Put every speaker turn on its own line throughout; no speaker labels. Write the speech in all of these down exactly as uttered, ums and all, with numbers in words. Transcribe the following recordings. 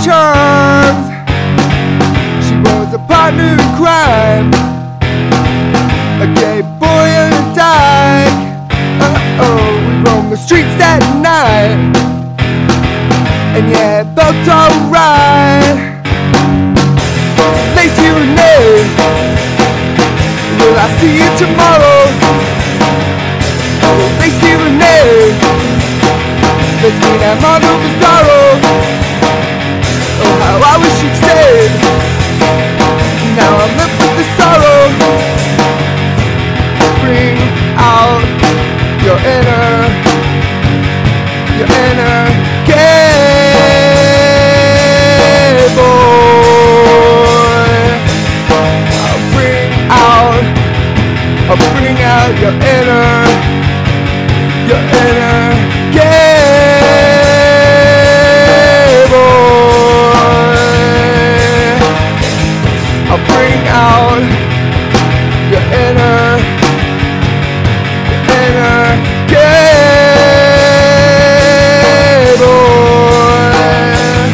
charms. She was a partner in crime, a gay boy and a dyke. Uh-oh, we roamed the streets that night, and yeah, it felt alright. Lacy Renee, will I see you tomorrow? Oh, Lacy Renee, let's meet at Mondo Bizarro. Oh, how I wish you'd stayed. Now I'm left with the sorrow. Bring out your inner, your inner gay boy. I'll bring out, I'll bring out your inner, your inner gay boy. I'll bring out your inner, your inner gay boy.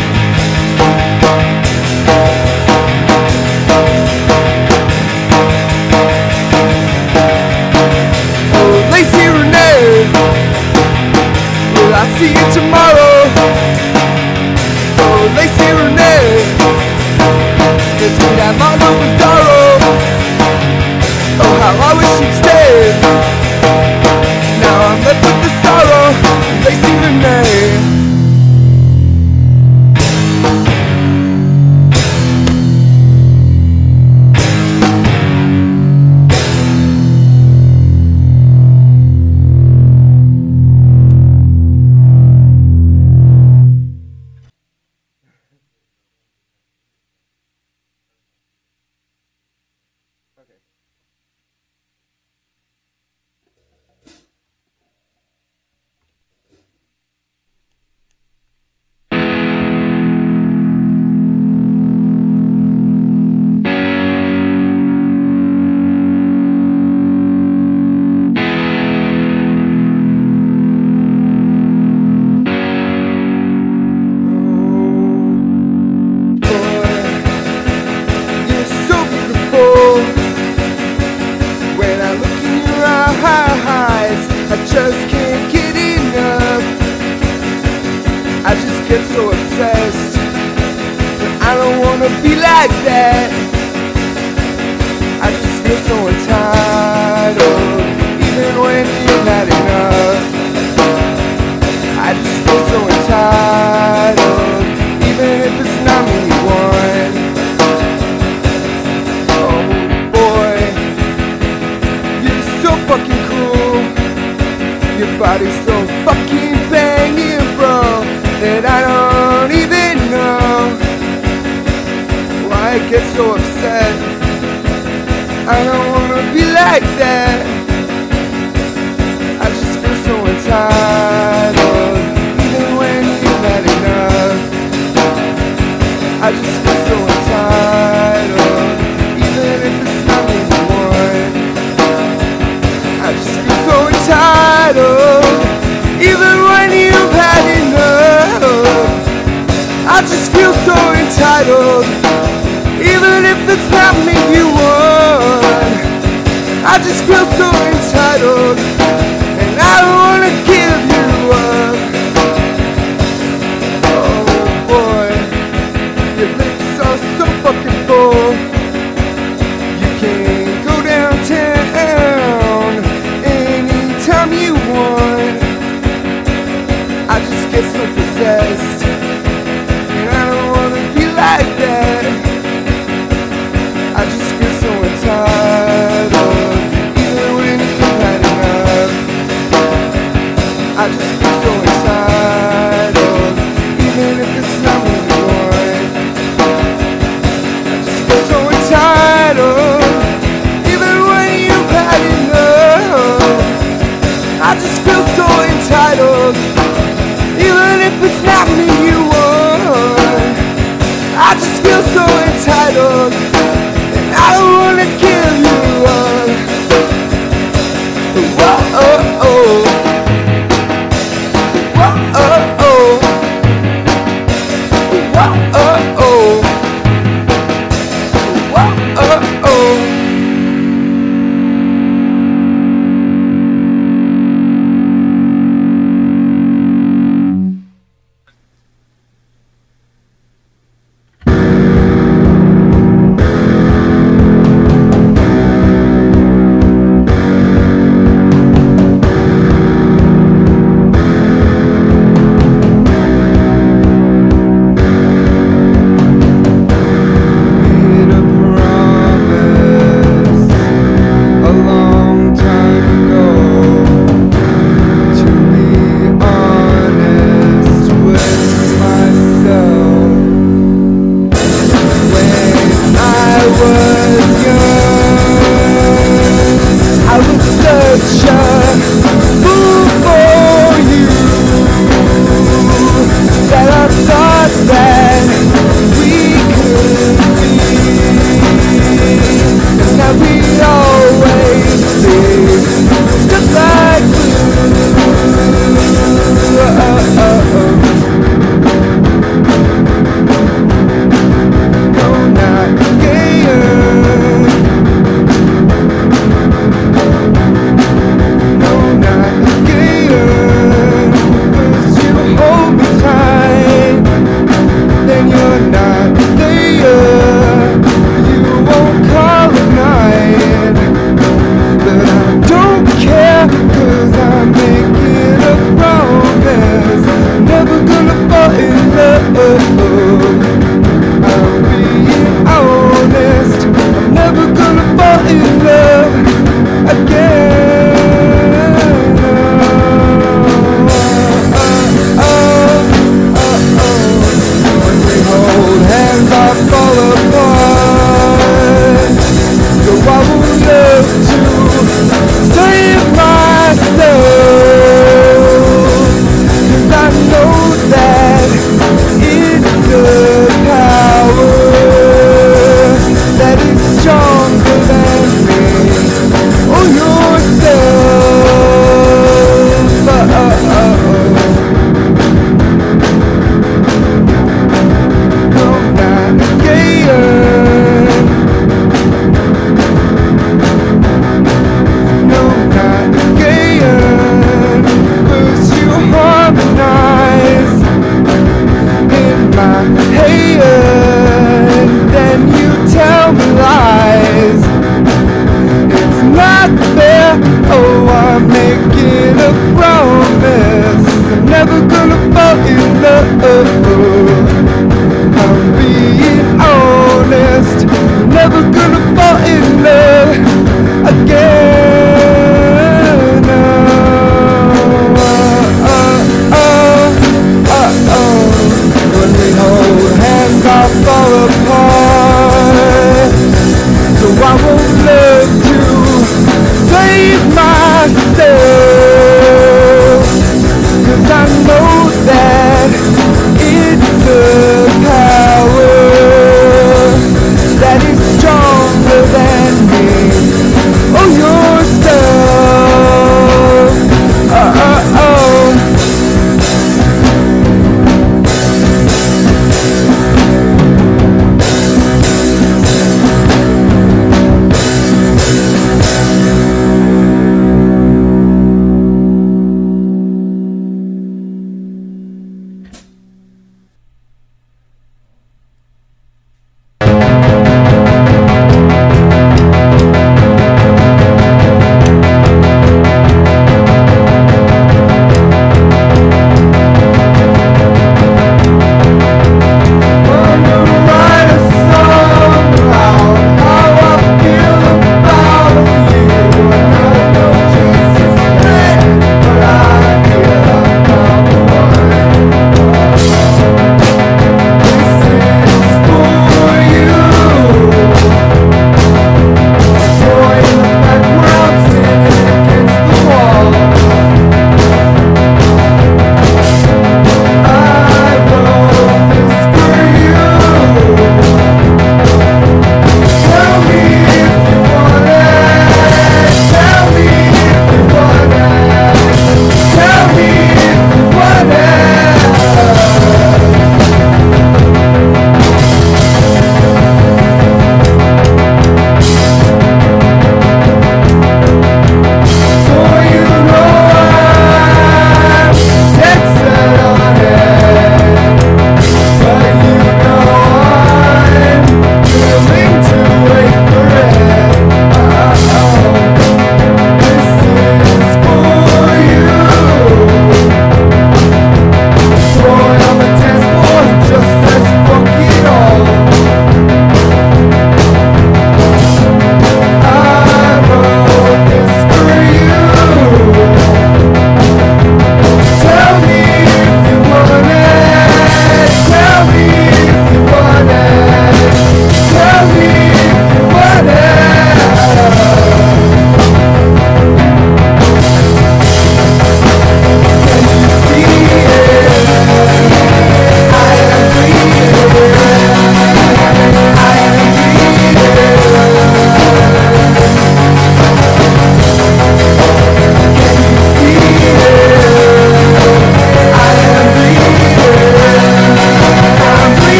Oh, Lacy Renee, will I see you tomorrow? Oh, Lacy Renee, let's meet at Mondo Bizarro. Oh, how I wish you'd stayed. Now I'm left with the sorrow. Lacy Renee. I just can't get enough. I just get so obsessed, but I don't wanna be like that. I just feel so entitled, even when you're not enough. I just feel so entitled, even if it's not me you want. Oh boy, you're so fucking cool. Your body's so fucking banging, bro, that I don't even know why I get so upset. I don't wanna be like that. I just feel so entitled, even when you're not enough. I just feel so entitled, even if it's not me you want. I just feel so entitled, even when you've had enough. I just feel so entitled, even if it's not me you want. I just feel so entitled, and I don't wanna give you up. Oh boy, your lips are so fucking full. You can go downtown anytime you want. I just get so possessed, and I don't wanna be like that. I just feel so entitled, even when you've had enough. I'm making a promise, I'm never gonna fall in love.